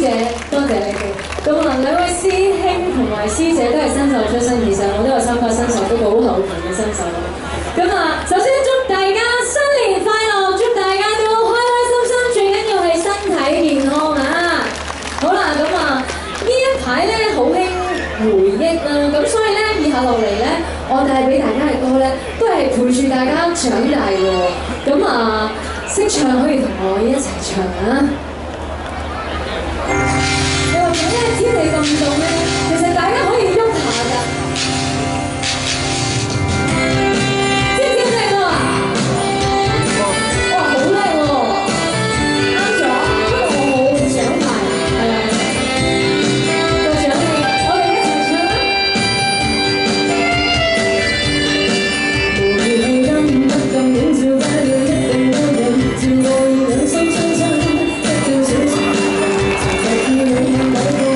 姐，多謝你哋。咁啊，兩位師兄同埋師姐都係新手出身，其實我都有參加新手，不過好後期嘅新手。咁啊，首先祝大家新年快樂，祝大家都開開心心，最緊要係身體健康啊！好啦，咁啊，呢一排咧好興回憶啦，咁所以咧以下落嚟咧，我帶俾大家嘅歌咧，都係陪住大家長大嘅。咁啊，識唱可以同我一齊唱啊！ 天氣咁凍咧，其實大家可以喐下㗎。知唔知咩歌啊？哇，好叻喎！啱咗，不過我冇獎牌，係啊。個獎你，我哋一齊唱啦！無聊氣音不禁映照街裏一定有人，照我以兩心相親，一叫小心，就在意你看到過。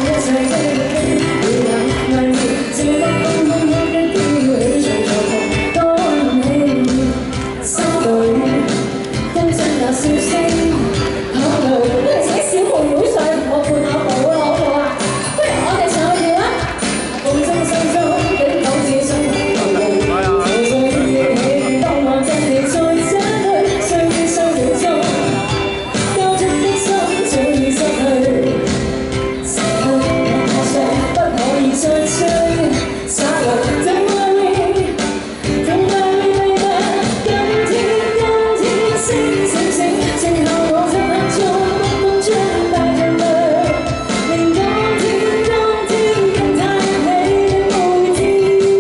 笑聲，不如請小妹妹上同我伴下舞啊，好唔好啊？不如我哋上去跳啊！風中心中的好似相同流露，我在憶起當晚真的在這裏相依相擁中，交織的心早已失去，時刻我怕上不可以再追，灑落怎愛你，怎愛你明白？今天星星。 靜候我在眼中，不風中帶着淚，令當天更嘆氣的每天。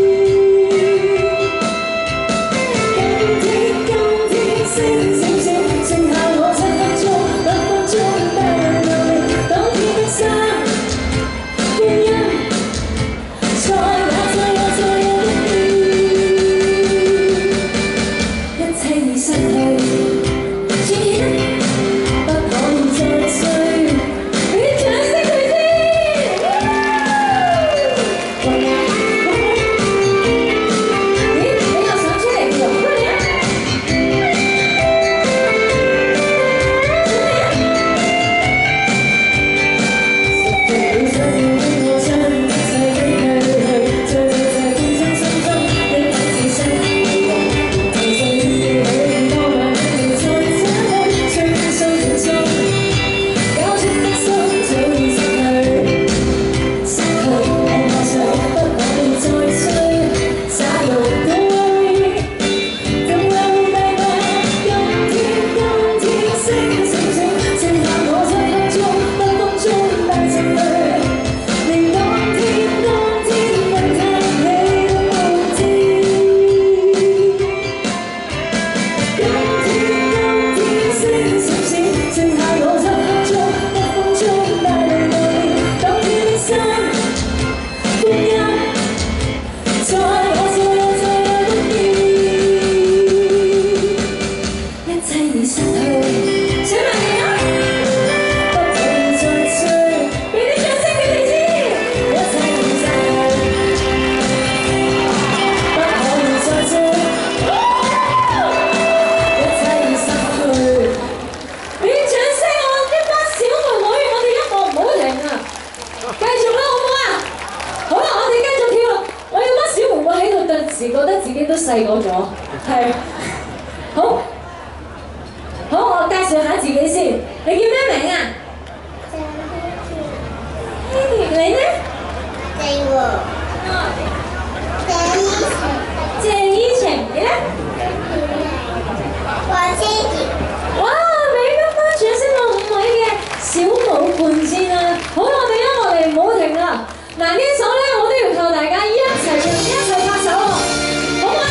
今天星星閃，靜候我在眼中，不風中帶着淚，當天的心原因，再有一切已失去。 不可以再追，俾啲掌聲佢先。咦，你又想出嚟喎？出嚟啊！出嚟啊！十分了傷了我將一切的去，在風中心中的好似星流動，然後再憶起當晚的你在這裏。 交織的心早已失去，失去我怕上不可以再追，灑落的愛，怎會明白？今天星星閃，剩下我在眼中，不風中帶着淚，令當天更嘆氣的每天。今天星閃閃，剩下我在眼中，不風中帶淚淚，當天的心歡欣，再有不見，一切已失去。請問你啊，不可以再追，俾啲掌聲佢哋先。一切已失去，不可以再追，一切已失去。 俾啲掌聲我一班小妹妹，我哋音樂唔好停啊！繼續啦，好唔好啊？好啦，我哋繼續跳。我有班小妹妹喺度，頓時覺得自己都細個咗，係。好，好，我介紹下自己先。你叫咩名啊？你呢？謝依晴，你呢？哇！俾一班掌聲我5位嘅小舞伴先啦。好啦，我哋音樂嚟唔好停啦。嗱，呢首咧我都要靠大家一齊唱，一齊拍手喎，好嗎？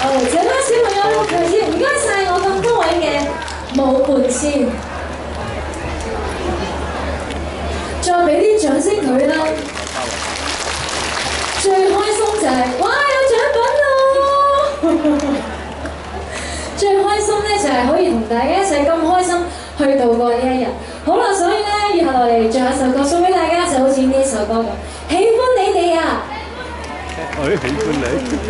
這班小朋友強烈唔該晒我咁多位嘅舞伴先，再俾啲掌聲佢啦！最開心就係、哇有獎品喎！最開心咧就係可以同大家一齊咁開心去度過呢一日。好啦，所以咧以後落嚟仲有一首歌送俾大家，就好似呢一首歌咁，喜歡你哋啊！ 我喜歡你。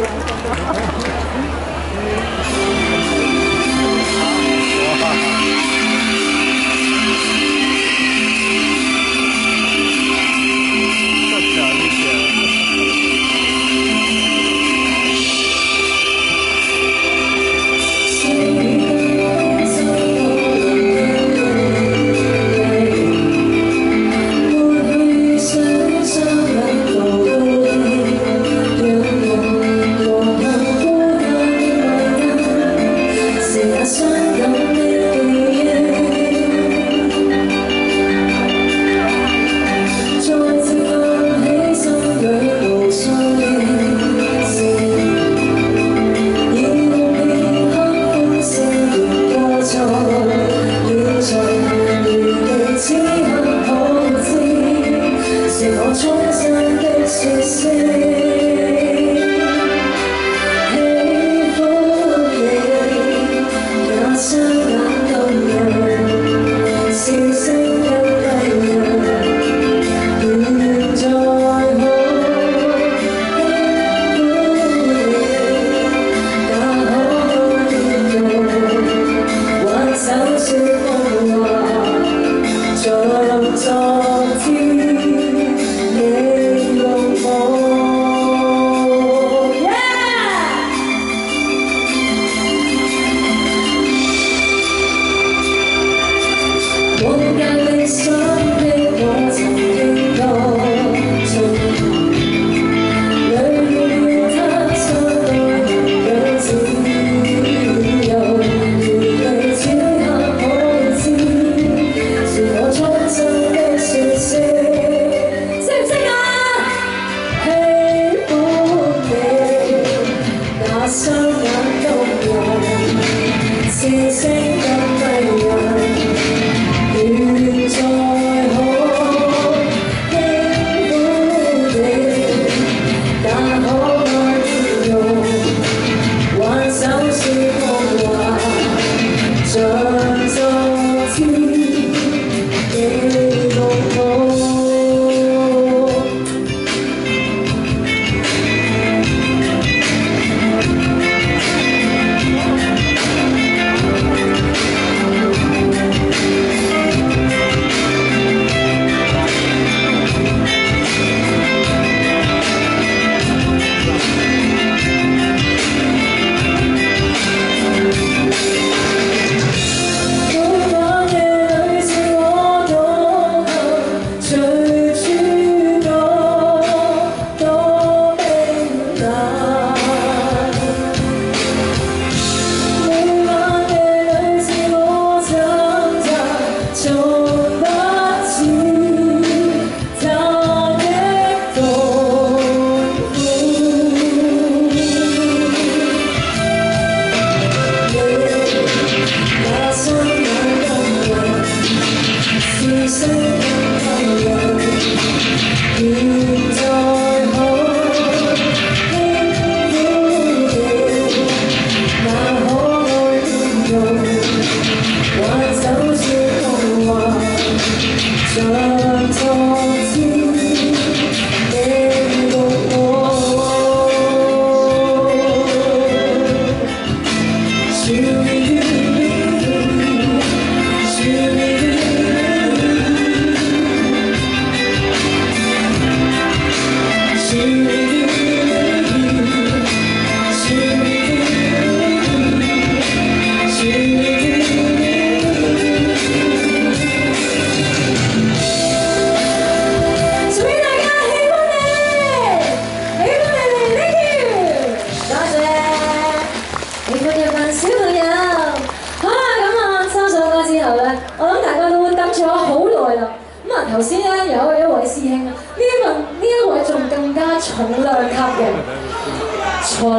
頭先咧有一位師兄，呢一位仲更加重量級嘅，錯啦，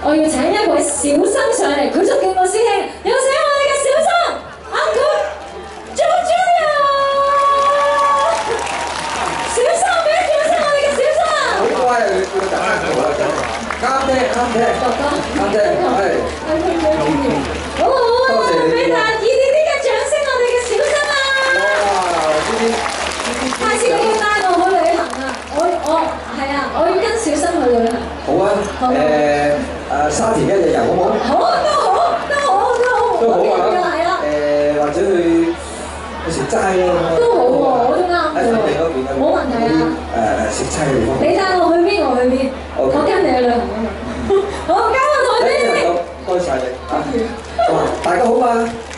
我要請一位小生上嚟，佢仲叫我師兄，有請我哋嘅小生Uncle Junior， 小生俾掌聲我哋嘅小生。 好乖啊！你叫佢大聲啲啊！啱聽， 哥哥， 啱聽，係。 好好啊！俾大熱烈啲嘅掌聲我哋嘅小生啊！ 哇！ 下次你要帶我去旅行啊！係啊，我要跟小生去旅行。 好啊！沙田一日遊好唔好？ 好，都好啊！係啊！ 或者去食齋咯。 都好喎，我都啱喎。冇問題啊！ 食齋嘅地方。 你帶我去邊，我去邊。我跟你去旅行啊嘛。好，交個台先。 多謝你啊！大家好嘛〜